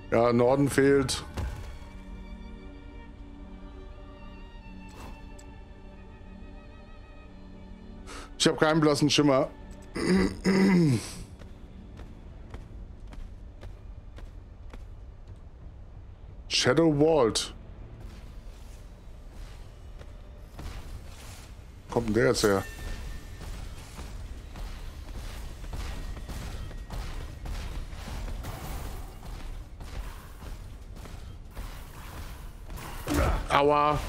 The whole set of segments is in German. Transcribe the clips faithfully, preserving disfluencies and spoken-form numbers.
Ja, Norden fehlt. Ich habe keinen blassen Schimmer. Shadow Vault. Wo kommt denn der jetzt her? Aua.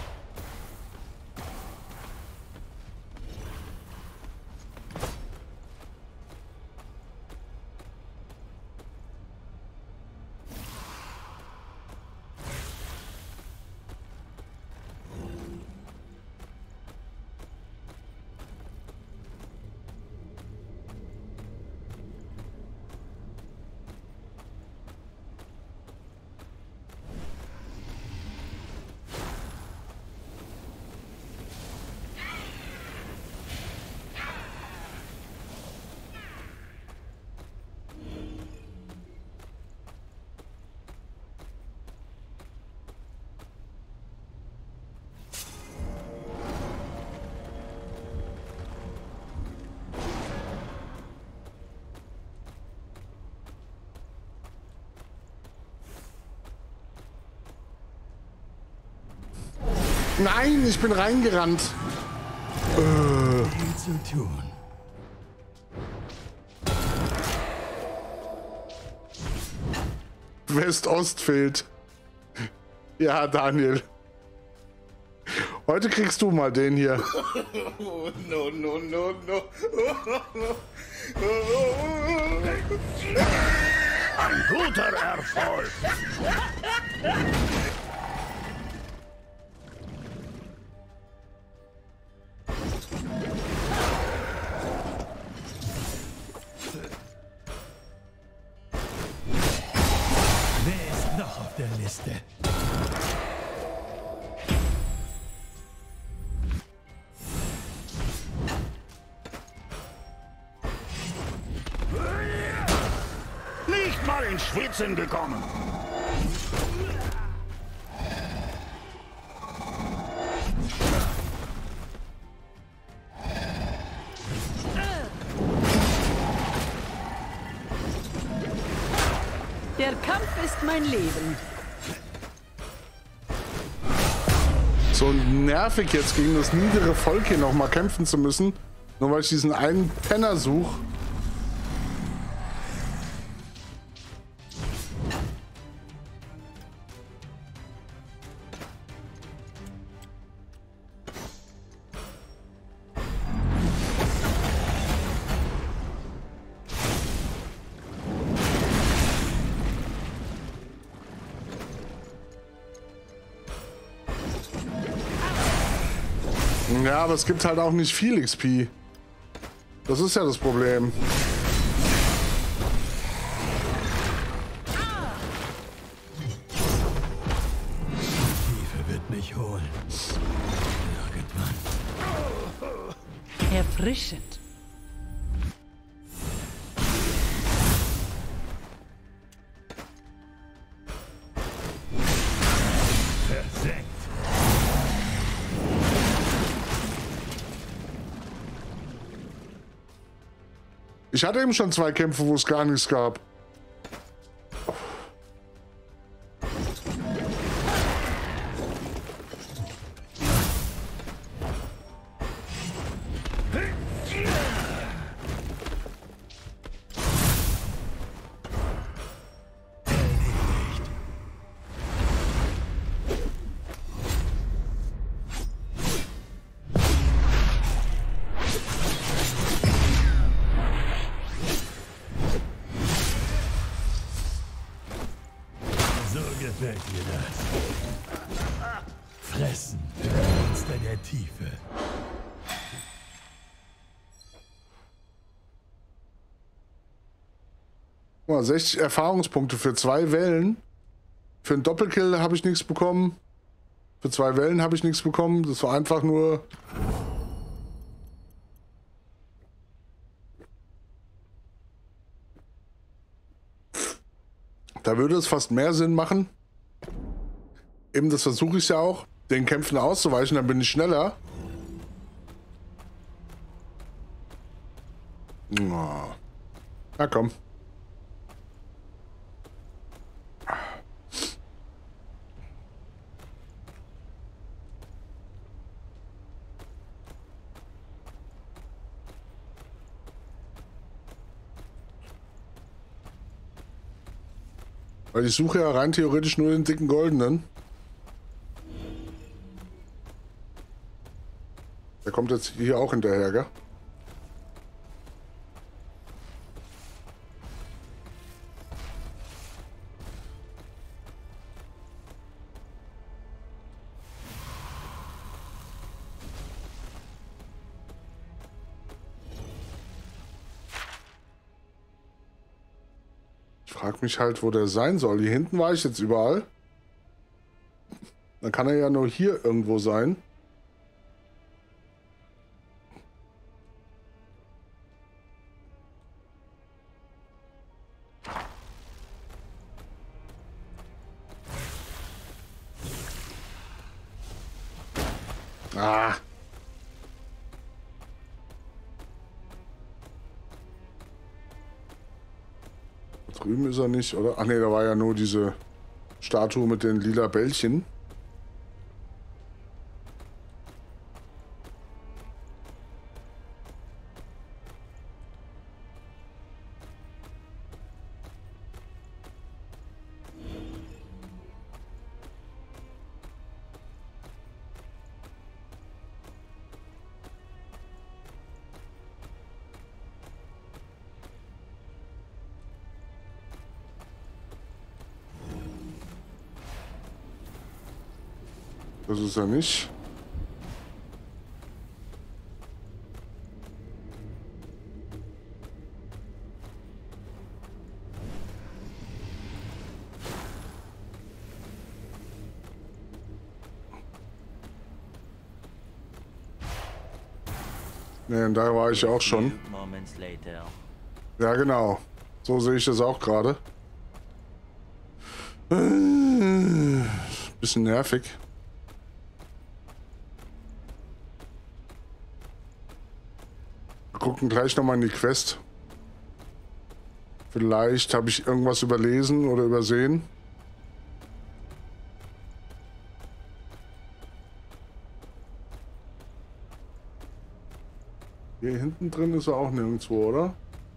Nein, ich bin reingerannt. Äh. Viel zu tun. West-Ost fehlt. Ja, Daniel. Heute kriegst du mal den hier. Oh, no, no, no, no. Ein guter Erfolg. Wer ist noch auf der Liste? Nicht mal ins Schwitzen gekommen. Der Kampf ist mein Leben. So nervig jetzt gegen das niedere Volk hier noch mal kämpfen zu müssen. Nur weil ich diesen einen Penner suche. Ja, aber es gibt halt auch nicht viel X P. Das ist ja das Problem. Tiefe wird mich holen. Irgendwann. Erfrischend. Versenkt. Ich hatte eben schon zwei Kämpfe, wo es gar nichts gab. Gefällt dir das? Fressen, Monster der Tiefe. Guck mal, sechzig Erfahrungspunkte für zwei Wellen. Für einen Doppelkill habe ich nichts bekommen. Für zwei Wellen habe ich nichts bekommen. Das war einfach nur... Da würde es fast mehr Sinn machen. Eben, das versuche ich ja auch, den Kämpfen auszuweichen, dann bin ich schneller. Oh. Na komm. Weil ich suche ja rein theoretisch nur den dicken Goldenen. Der kommt jetzt hier auch hinterher, gell? Ich frage mich halt, wo der sein soll. Hier hinten war ich jetzt überall. Dann kann er ja nur hier irgendwo sein. Ah. Da drüben ist er nicht, oder? Ach ne, da war ja nur diese Statue mit den lila Bällchen. Das ist er nicht. Ne, und da war ich auch schon. Ja, genau. So sehe ich das auch gerade. Bisschen nervig. Wir gucken gleich nochmal in die Quest. Vielleicht habe ich irgendwas überlesen oder übersehen. Hier hinten drin ist er auch nirgendwo, oder?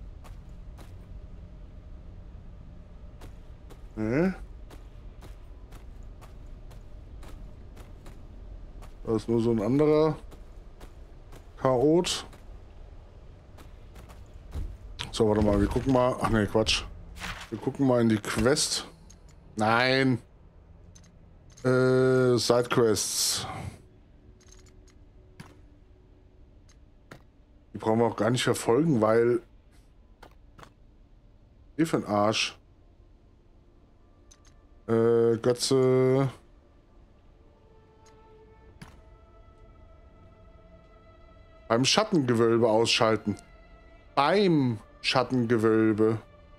Nee. Da ist nur so ein anderer Chaot. So, warte mal, wir gucken mal. Ach ne, Quatsch. Wir gucken mal in die Quest. Nein. Äh, Sidequests. Die brauchen wir auch gar nicht verfolgen, weil... Eh für ein Arsch. Äh, Götze... Beim Schattengewölbe ausschalten. Beim Schattengewölbe.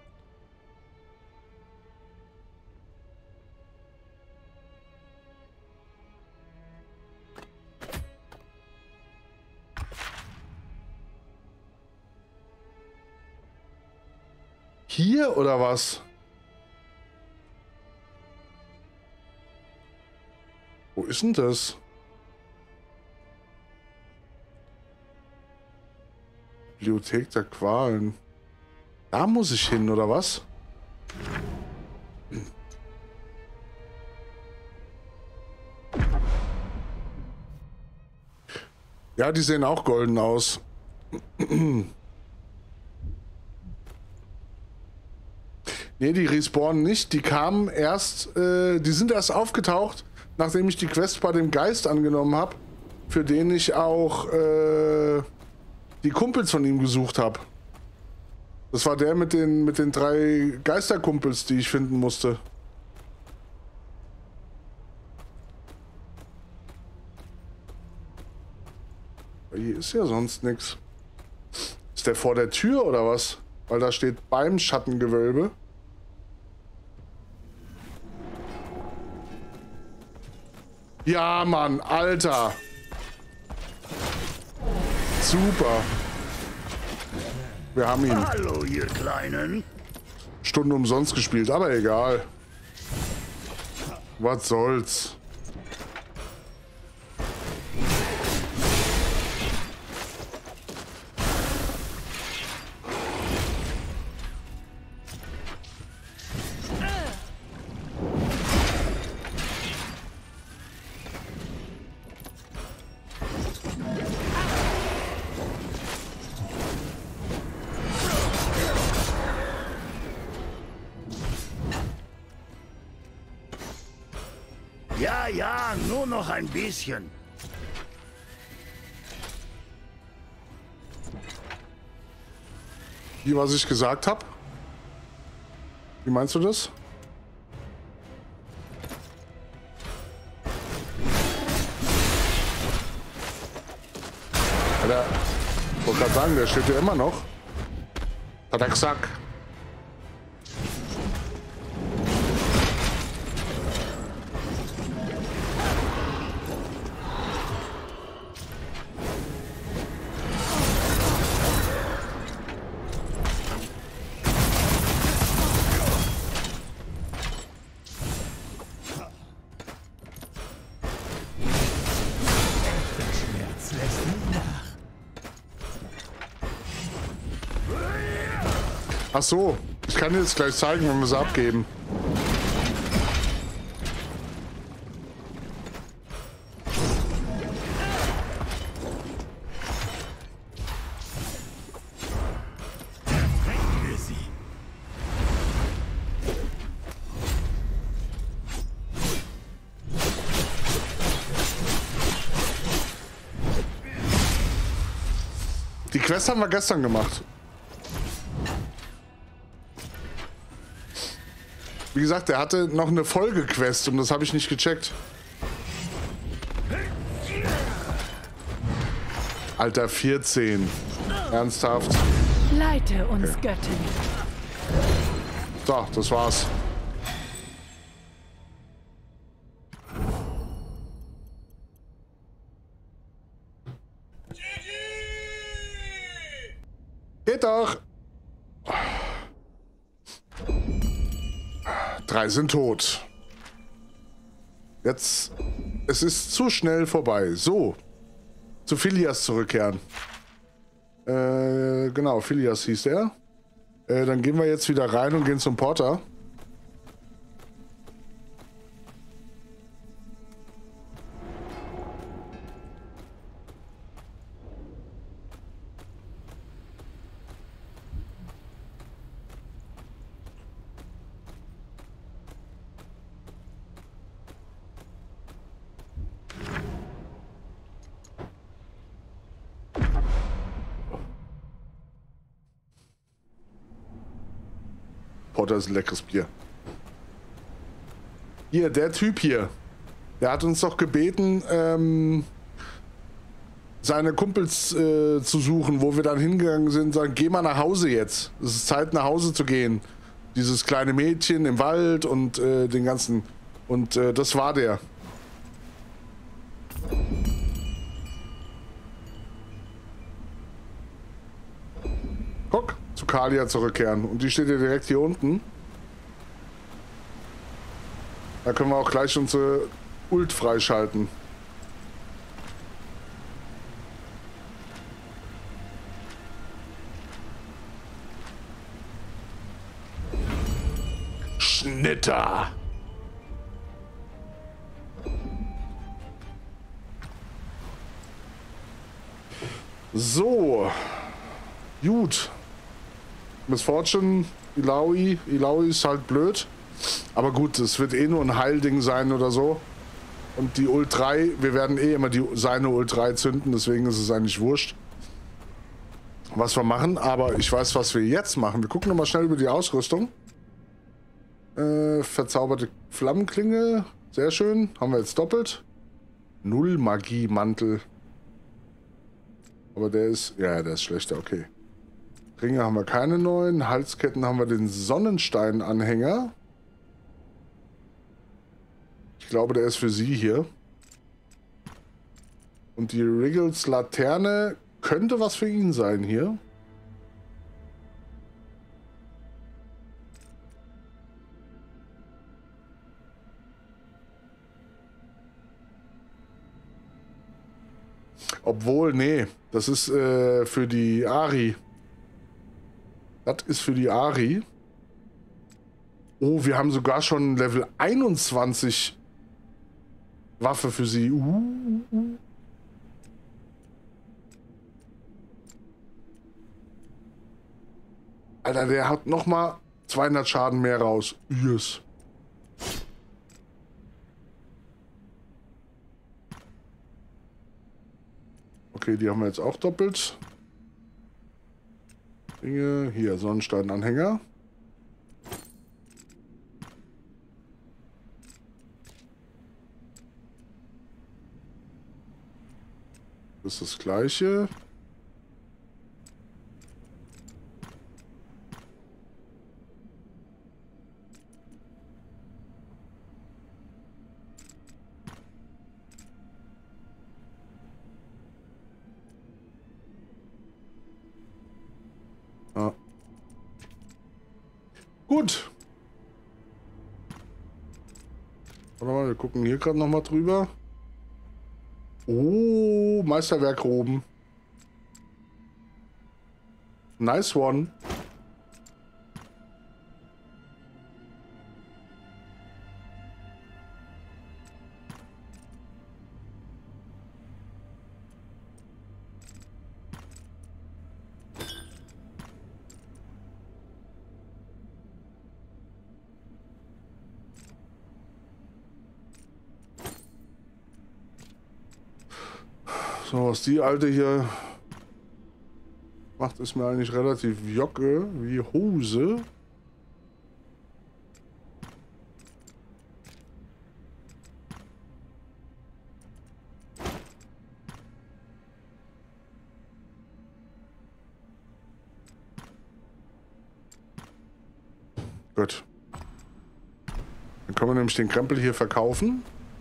Hier oder was? Wo ist denn das? Bibliothek der Qualen. Da muss ich hin, oder was? Ja, die sehen auch golden aus. Ne, die respawnen nicht. Die kamen erst, äh, die sind erst aufgetaucht, nachdem ich die Quest bei dem Geist angenommen habe, für den ich auch äh, die Kumpels von ihm gesucht habe. Das war der mit den, mit den drei Geisterkumpels, die ich finden musste. Hier ist ja sonst nichts. Ist der vor der Tür oder was? Weil da steht beim Schattengewölbe. Ja, Mann, Alter. Super. Wir haben ihn. Hallo, ihr Kleinen. Stunde umsonst gespielt, aber egal. Was soll's. Ja, ja, nur noch ein bisschen. Wie, was ich gesagt habe? Wie meinst du das? Alter, ich wollte gerade sagen, der steht ja immer noch. Hat er gesagt. Ach so, ich kann dir jetzt gleich zeigen, wenn wir sie abgeben. Die Quest haben wir gestern gemacht. Wie gesagt, er hatte noch eine Folgequest und das habe ich nicht gecheckt. Alter, vierzehn. Ernsthaft. Leite uns, okay. Göttin. So, das war's. Geht doch. Drei sind tot. Jetzt, es ist zu schnell vorbei. So, zu Phileas zurückkehren. Äh, genau, Phileas hieß er. Äh, dann gehen wir jetzt wieder rein und gehen zum Porter. Porter ist ein leckeres Bier. Hier, der Typ hier. Der hat uns doch gebeten, ähm, seine Kumpels äh, zu suchen, wo wir dann hingegangen sind und sagen, geh mal nach Hause jetzt. Es ist Zeit, nach Hause zu gehen. Dieses kleine Mädchen im Wald und äh, den ganzen... Und äh, das war der. Guck, zu Kalia zurückkehren. Und die steht ja direkt hier unten. Da können wir auch gleich unsere Ult freischalten. Schnitter. So. Gut. Miss Fortune, Illaoi. Illaoi ist halt blöd. Aber gut, es wird eh nur ein Heilding sein oder so. Und die Ult drei, wir werden eh immer die, seine Ult drei zünden, deswegen ist es eigentlich wurscht, was wir machen. Aber ich weiß, was wir jetzt machen. Wir gucken nochmal schnell über die Ausrüstung. Äh, verzauberte Flammenklinge, sehr schön. Haben wir jetzt doppelt. Null Magie-Mantel. Aber der ist, ja, der ist schlechter, okay. Ringe haben wir keine neuen. Halsketten haben wir den Sonnenstein-Anhänger. Ich glaube, der ist für sie hier. Und die Wriggles Laterne könnte was für ihn sein hier. Obwohl, nee, das ist äh, für die Ari. Das ist für die Ari. Oh, wir haben sogar schon Level einundzwanzig Waffe für sie. Uh, uh. Alter, der hat noch mal zweihundert Schaden mehr raus. Yes. Okay, die haben wir jetzt auch doppelt. Dinge. Hier, Sonnenstein-Anhänger. Das ist das Gleiche. Ah. Gut. Warte mal, wir gucken hier gerade noch mal drüber. Oh, Meisterwerkroben. Nice one. So, was die alte hier macht, ist mir eigentlich relativ jocke wie Hose. Gut. Dann können wir nämlich den Krempel hier verkaufen.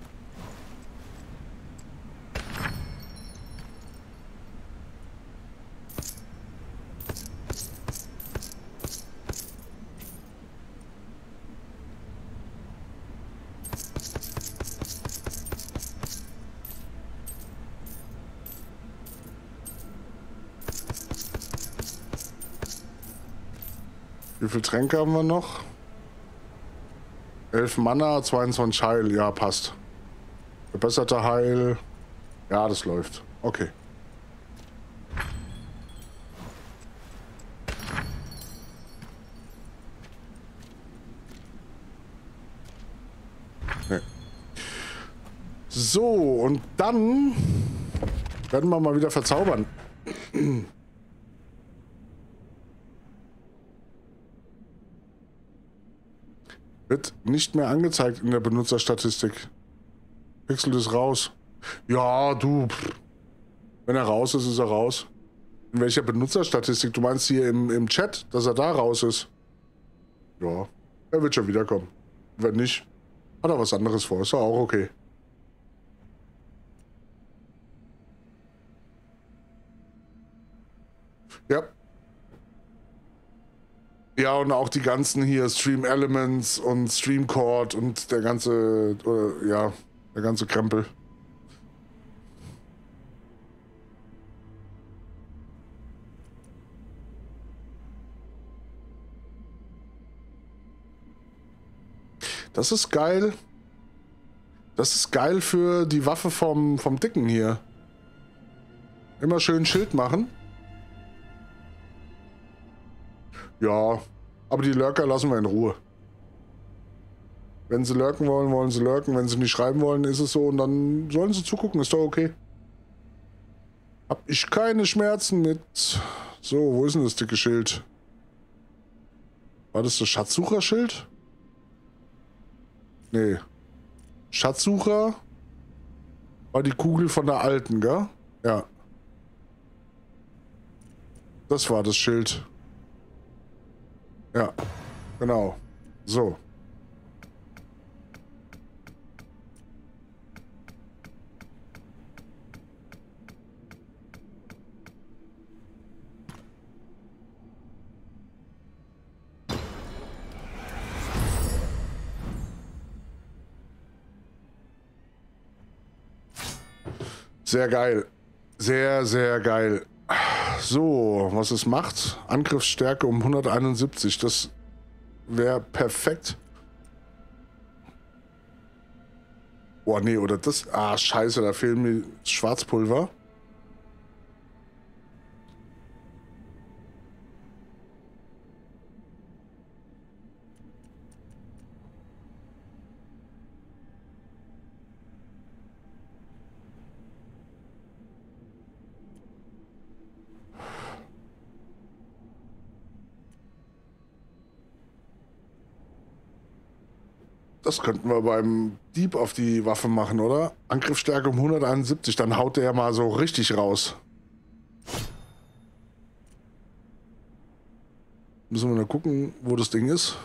Wie viele Tränke haben wir noch? elf Mana, zweiundzwanzig Heil. Ja, passt. Verbesserter Heil. Ja, das läuft. Okay. Okay. So, und dann werden wir mal wieder verzaubern. Wird nicht mehr angezeigt in der Benutzerstatistik. Pixel ist raus. Ja, du. Pff. Wenn er raus ist, ist er raus. In welcher Benutzerstatistik? Du meinst hier im, im Chat, dass er da raus ist? Ja, er wird schon wiederkommen. Wenn nicht, hat er was anderes vor. Ist ja auch okay. Ja. Ja, und auch die ganzen hier Stream Elements und Stream Cord und der ganze, äh, ja, der ganze Krempel. Das ist geil. Das ist geil für die Waffe vom, vom Dicken hier. Immer schön Schild machen. Ja, aber die Lurker lassen wir in Ruhe. Wenn sie lurken wollen, wollen sie lurken. Wenn sie nicht schreiben wollen, ist es so. Und dann sollen sie zugucken, ist doch okay. Hab ich keine Schmerzen mit. So, wo ist denn das dicke Schild? War das das Schatzsucherschild? Nee. Schatzsucher war die Kugel von der alten, gell? Ja. Das war das Schild. Ja, genau. So. Sehr geil. Sehr, sehr geil. So, was es macht? Angriffsstärke um hunderteinundsiebzig. Das wäre perfekt. Oh, nee, oder das... Ah, scheiße, da fehlen mir Schwarzpulver. Das könnten wir beim Dieb auf die Waffe machen, oder? Angriffsstärke um hunderteinundsiebzig, dann haut der mal so richtig raus. Müssen wir mal gucken, wo das Ding ist.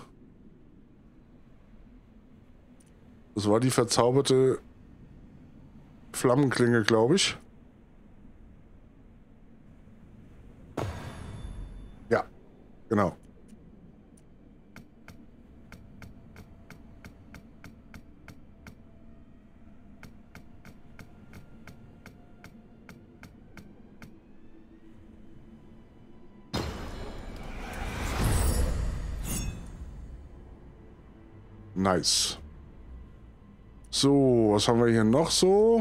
Das war die verzauberte Flammenklinge, glaube ich. Ja, genau. Nice. So, was haben wir hier noch so?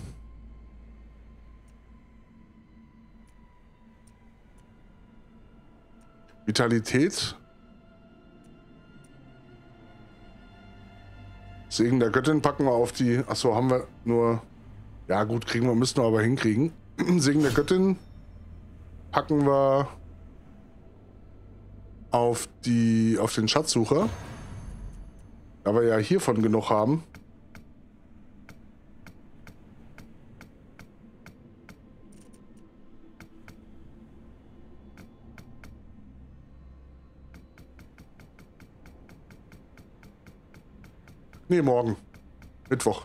Vitalität. Segen der Göttin packen wir auf die... Achso, haben wir nur... Ja gut, kriegen wir, müssen wir aber hinkriegen. Segen der Göttin packen wir auf die... auf den Schatzsucher. Da wir ja hiervon genug haben. Nee, morgen. Mittwoch.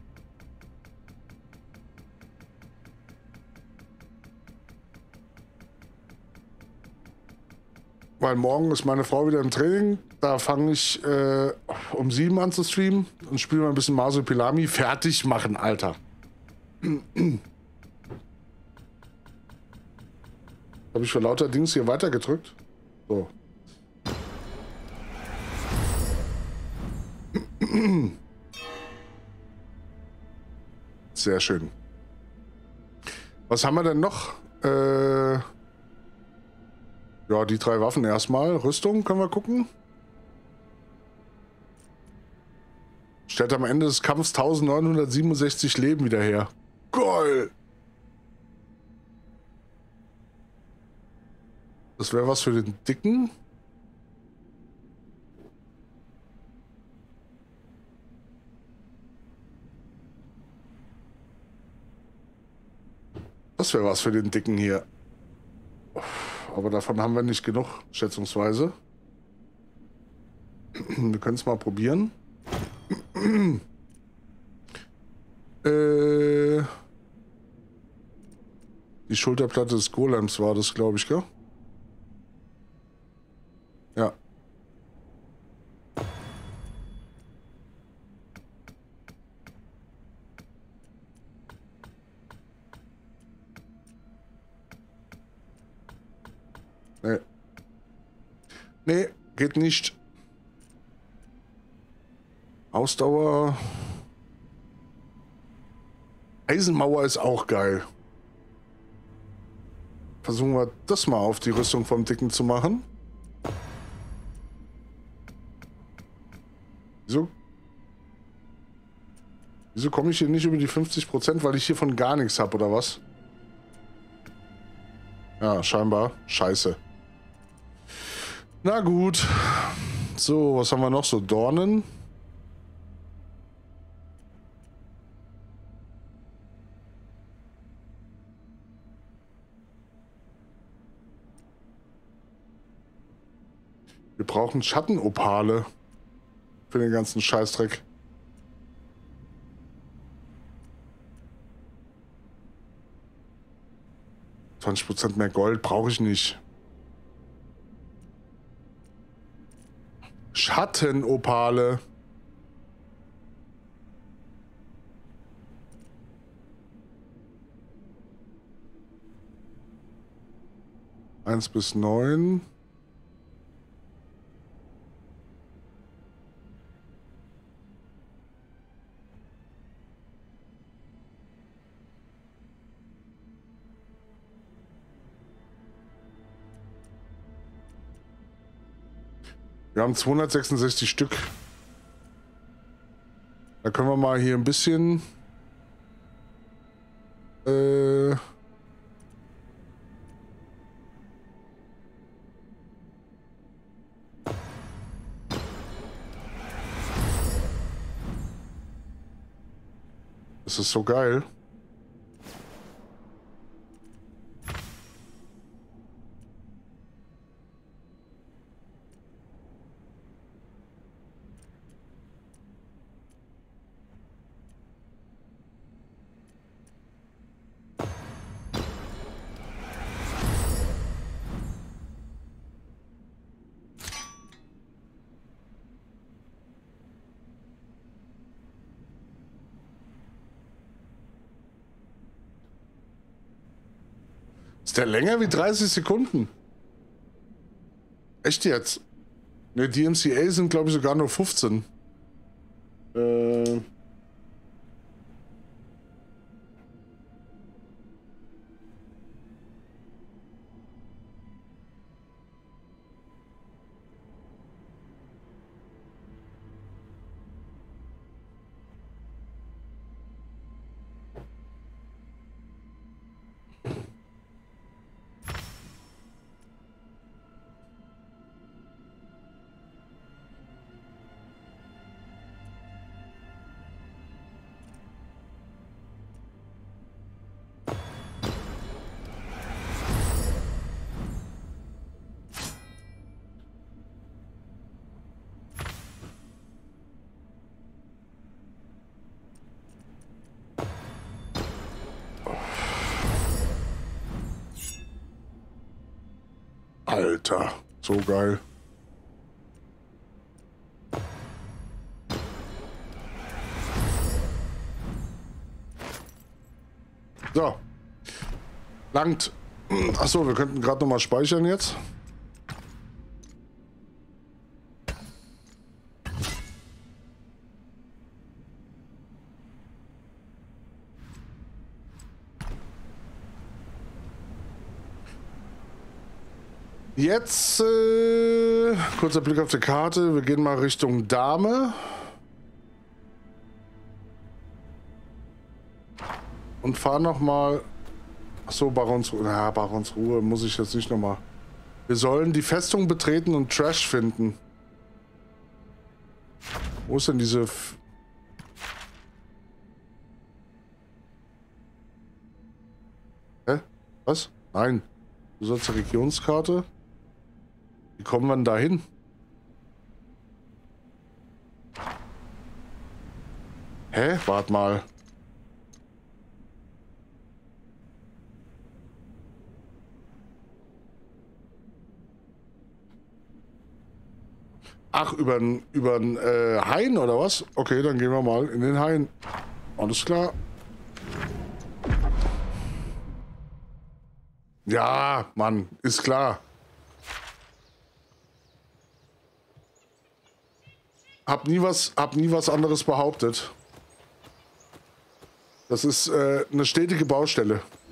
Weil morgen ist meine Frau wieder im Training. Da fange ich äh, um sieben an zu streamen und spiele mal ein bisschen Marsupilami. Fertig machen, Alter. Habe ich für lauter Dings hier weitergedrückt? So. Sehr schön. Was haben wir denn noch? Äh ja, die drei Waffen erstmal. Rüstung können wir gucken. Stellt am Ende des Kampfes eintausendneunhundertsiebenundsechzig Leben wieder her. Geil! Das wäre was für den Dicken. Das wäre was für den Dicken hier. Aber davon haben wir nicht genug, schätzungsweise. Wir können es mal probieren. äh, die Schulterplatte des Golems war das, glaube ich, gell? Ja. Nee. Nee, geht nicht. Ausdauer. Eisenmauer ist auch geil. Versuchen wir das mal auf die Rüstung vom Dicken zu machen. Wieso? Wieso komme ich hier nicht über die fünfzig Prozent, weil ich hiervon gar nichts habe, oder was? Ja, scheinbar. Scheiße. Na gut. So, was haben wir noch so? Dornen. Wir brauchen Schattenopale für den ganzen Scheißdreck. zwanzig Prozent mehr Gold brauche ich nicht. Schattenopale. eins bis neun. Wir haben zweihundertsechsundsechzig Stück. Da können wir mal hier ein bisschen... Äh... Das ist so geil. Ist der länger wie dreißig Sekunden? Echt jetzt? Ne, D M C A sind glaube ich sogar nur fünfzehn. Äh... Alter, so geil. So. Langt. Achso, wir könnten gerade noch mal speichern jetzt. Jetzt äh, kurzer Blick auf die Karte. Wir gehen mal Richtung Dame. Und fahren noch mal. Achso, Barons Ruhe. Ja, Barons Ruhe muss ich jetzt nicht noch mal. Wir sollen die Festung betreten und Trash finden. Wo ist denn diese... F Hä? Was? Nein. Du sollst die Regionskarte. Wie kommen wir denn da hin? Hä? Wart mal. Ach, über den über äh, Hain oder was? Okay, dann gehen wir mal in den Hain. Alles klar. Ja, Mann, ist klar. Hab nie was, hab nie was anderes behauptet. Das ist äh, eine stetige Baustelle.